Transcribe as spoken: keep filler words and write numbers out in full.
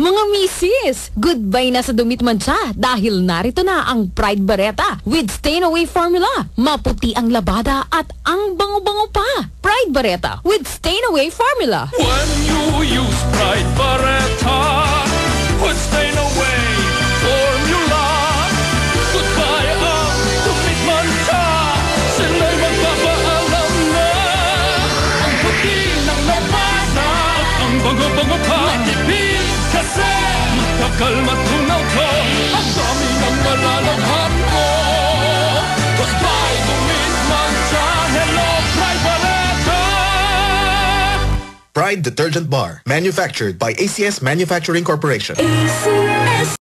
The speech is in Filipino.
Mga misis, goodbye na sa dumit mancha dahil narito na ang Pride Bareta with stain-away formula. Maputi ang labada at ang bango-bango pa. Pride Bareta with stain-away formula. When you use Pride Bareta with stain-away formula, goodbye ang dumit mancha. Sila'y magpapaalam na ang puti ng labada at ang bango-bango pa. Matipid kasi matagal matunaw ko. Ang dami ng malalabhan mo. Goodbye dumit mancha. Hello Pride Bareta. Pride Detergent Bar, manufactured by A C S Manufacturing Corporation. A C S